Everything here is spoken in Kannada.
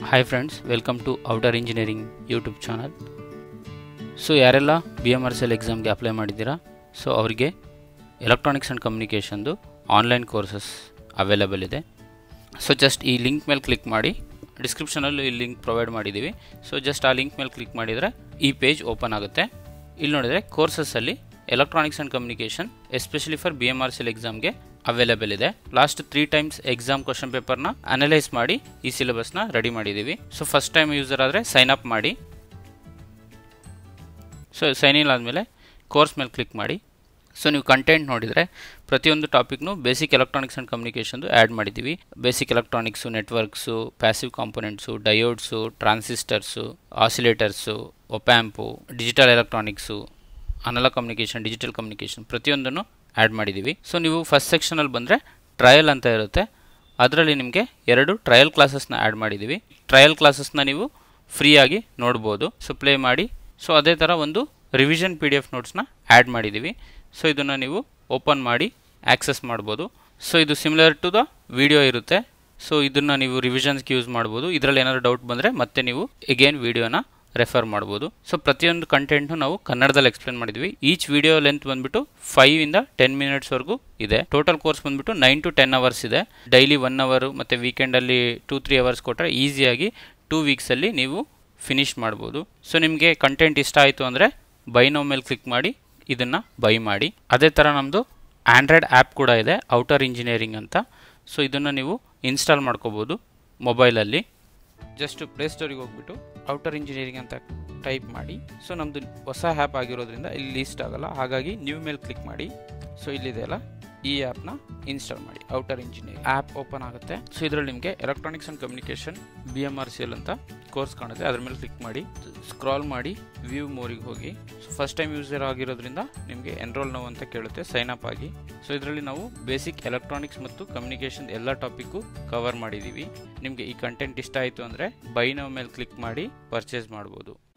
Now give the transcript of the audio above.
Hi friends, welcome to Outer Engineering YouTube channel. So ಯಾರೆಲ್ಲ BMRCL ಎಕ್ಸಾಮ್ಗೆ ಅಪ್ಲೈ ಮಾಡಿದ್ದೀರಾ, ಸೊ ಅವರಿಗೆ ಎಲೆಕ್ಟ್ರಾನಿಕ್ಸ್ ಆ್ಯಂಡ್ ಕಮ್ಯುನಿಕೇಷನ್ದು ಆನ್ಲೈನ್ ಕೋರ್ಸಸ್ ಅವೈಲೇಬಲ್ ಇದೆ. ಸೊ ಜಸ್ಟ್ ಈ ಲಿಂಕ್ ಮೇಲೆ ಕ್ಲಿಕ್ ಮಾಡಿ, ಡಿಸ್ಕ್ರಿಪ್ಷನಲ್ಲಿ ಈ ಲಿಂಕ್ ಪ್ರೊವೈಡ್ ಮಾಡಿದ್ದೀವಿ. ಸೊ ಜಸ್ಟ್ ಆ ಲಿಂಕ್ ಮೇಲೆ ಕ್ಲಿಕ್ ಮಾಡಿದರೆ ಈ ಪೇಜ್ ಓಪನ್ ಆಗುತ್ತೆ. ಇಲ್ಲಿ ನೋಡಿದರೆ ಕೋರ್ಸಸ್ಸಲ್ಲಿ electronics and communication especially for BMRCL ಎಕ್ಸಾಮ್ಗೆ ಅವೈಲೇಬಲ್ ಇದೆ. ಲಾಸ್ಟ್ 3 times ಎಕ್ಸಾಮ್ ಕ್ವಶನ್ ಪೇಪರ್ನ ಅನಲೈಸ್ ಮಾಡಿ ಈ ಸಿಲೆಬಸ್ನ ರೆಡಿ ಮಾಡಿದ್ದೀವಿ. ಸೊ ಫಸ್ಟ್ ಟೈಮ್ ಯೂಸರ್ ಆದರೆ ಸೈನ್ ಅಪ್ ಮಾಡಿ. ಸೊ ಸೈನ್ ಇನ್ ಆದಮೇಲೆ ಕೋರ್ಸ್ ಮೇಲೆ ಕ್ಲಿಕ್ ಮಾಡಿ. ಸೊ ನೀವು ಕಂಟೆಂಟ್ ನೋಡಿದರೆ ಪ್ರತಿಯೊಂದು ಟಾಪಿಕ್ನು ಬೇಸಿಕ್ ಎಲೆಕ್ಟ್ರಾನಿಕ್ಸ್ ಆ್ಯಂಡ್ ಕಮ್ಯುನಿಕೇಷನ್ದು ಆ್ಯಡ್ ಮಾಡಿದ್ದೀವಿ. Basic electronics, networks, passive components, diodes, transistors, oscillators, op amp, digital electronics, analogue communication, digital communication ಪ್ರತಿಯೊಂದನ್ನು ಆ್ಯಡ್ ಮಾಡಿದ್ದೀವಿ. ಸೊ ನೀವು ಫಸ್ಟ್ ಸೆಕ್ಷನಲ್ಲಿ ಬಂದರೆ ಟ್ರಯಲ್ ಅಂತ ಇರುತ್ತೆ. ಅದರಲ್ಲಿ ನಿಮಗೆ 2 ಟ್ರಯಲ್ ಕ್ಲಾಸಸ್ನ ಆ್ಯಡ್ ಮಾಡಿದ್ದೀವಿ. ಟ್ರಯಲ್ ಕ್ಲಾಸಸ್ನ ನೀವು ಫ್ರೀಯಾಗಿ ನೋಡ್ಬೋದು. ಸೊ ಪ್ಲೇ ಮಾಡಿ. ಸೊ ಅದೇ ಥರ ಒಂದು ರಿವಿಷನ್ PDF ನೋಟ್ಸ್ನ ಆ್ಯಡ್ ಮಾಡಿದ್ದೀವಿ. ಸೊ ಇದನ್ನು ನೀವು ಓಪನ್ ಮಾಡಿ ಆಕ್ಸೆಸ್ ಮಾಡ್ಬೋದು. ಸೊ ಇದು ಸಿಮಿಲರ್ ಟು ದ ವಿಡಿಯೋ ಇರುತ್ತೆ. ಸೊ ಇದನ್ನು ನೀವು ರಿವಿಷನ್ಸ್ಗೆ ಯೂಸ್ ಮಾಡ್ಬೋದು. ಇದರಲ್ಲಿ ಏನಾದರೂ ಡೌಟ್ ಬಂದರೆ ಮತ್ತೆ ನೀವು ಎಗೇನ್ ವಿಡಿಯೋನ ರೆಫರ್ ಮಾಡ್ಬೋದು. ಸೊ ಪ್ರತಿಯೊಂದು ಕಂಟೆಂಟ್ನು ನಾವು ಕನ್ನಡದಲ್ಲಿ ಎಕ್ಸ್ಪ್ಲೇನ್ ಮಾಡಿದ್ವಿ. ಈಚ್ ವಿಡಿಯೋ ಲೆಂತ್ ಬಂದ್ಬಿಟ್ಟು 5 ಇಂದ 10 ಮಿನಿಟ್ಸ್ವರೆಗೂ ಇದೆ. ಟೋಟಲ್ ಕೋರ್ಸ್ ಬಂದ್ಬಿಟ್ಟು 9 to 10 hours ಇದೆ. ಡೈಲಿ 1 hour ಮತ್ತು ವೀಕೆಂಡಲ್ಲಿ 2-3 hours ಕೊಟ್ಟರೆ ಈಸಿಯಾಗಿ 2 weeksಲ್ಲಿ ನೀವು ಫಿನಿಶ್ ಮಾಡ್ಬೋದು. ಸೊ ನಿಮಗೆ ಕಂಟೆಂಟ್ ಇಷ್ಟ ಆಯಿತು ಅಂದರೆ ಬೈ ನೌ ಮೇಲೆ ಕ್ಲಿಕ್ ಮಾಡಿ ಇದನ್ನು ಬೈ ಮಾಡಿ. ಅದೇ ಥರ ನಮ್ಮದು ಆಂಡ್ರಾಯ್ಡ್ ಆ್ಯಪ್ ಕೂಡ ಇದೆ, ಔಟರ್ ಇಂಜಿನಿಯರಿಂಗ್ ಅಂತ. ಸೊ ಇದನ್ನು ನೀವು ಇನ್ಸ್ಟಾಲ್ ಮಾಡ್ಕೋಬೋದು ಮೊಬೈಲಲ್ಲಿ. ಜಸ್ಟ್ ಪ್ಲೇಸ್ಟೋರಿಗೆ ಹೋಗ್ಬಿಟ್ಟು ಔಟರ್ ಇಂಜಿನಿಯರಿಂಗ್ ಅಂತ ಟೈಪ್ ಮಾಡಿ. ಸೊ ನಮ್ಮದು ಹೊಸ ಆ್ಯಪ್ ಆಗಿರೋದ್ರಿಂದ ಇಲ್ಲಿ ಲಿಸ್ಟ್ ಆಗಲ್ಲ, ಹಾಗಾಗಿ ನ್ಯೂ ಮೇಲೆ ಕ್ಲಿಕ್ ಮಾಡಿ. ಸೊ ಇಲ್ಲಿದೆಯಲ್ಲ, ಈ ಆ್ಯಪ್ನ ಇನ್ಸ್ಟಾಲ್ ಮಾಡಿ. ಔಟರ್ ಇಂಜಿನಿಯರಿಂಗ್ ಆ್ಯಪ್ ಓಪನ್ ಆಗುತ್ತೆ. ಸೊ ಇದರಲ್ಲಿ ನಿಮಗೆ ಎಲೆಕ್ಟ್ರಾನಿಕ್ಸ್ ಆ್ಯಂಡ್ ಕಮ್ಯುನಿಕೇಷನ್ BMRCL ಅಂತ ಕೋರ್ಸ್ ಕಾಣುತ್ತೆ. ಅದ್ರ ಮೇಲೆ ಕ್ಲಿಕ್ ಮಾಡಿ, ಸ್ಕ್ರಾಲ್ ಮಾಡಿ ವ್ಯೂ ಮೋರಿಗೆ ಹೋಗಿ. ಸೊ ಫಸ್ಟ್ ಟೈಮ್ ಯೂಸರ್ ಆಗಿರೋದ್ರಿಂದ ನಿಮಗೆ ಎನ್ರೋಲ್ ನೌ ಅಂತ ಕೇಳುತ್ತೆ, ಸೈನ್ ಅಪ್ ಆಗಿ. ಸೊ ಇದರಲ್ಲಿ ನಾವು ಬೇಸಿಕ್ ಎಲೆಕ್ಟ್ರಾನಿಕ್ಸ್ ಮತ್ತು ಕಮ್ಯುನಿಕೇಷನ್ ಎಲ್ಲ ಟಾಪಿಕ್ಕು ಕವರ್ ಮಾಡಿದ್ದೀವಿ. ನಿಮಗೆ ಈ ಕಂಟೆಂಟ್ ಇಷ್ಟ ಆಯಿತು ಅಂದರೆ ಬೈ ನೌ ಮೇಲೆ ಕ್ಲಿಕ್ ಮಾಡಿ ಪರ್ಚೇಸ್ ಮಾಡ್ಬೋದು.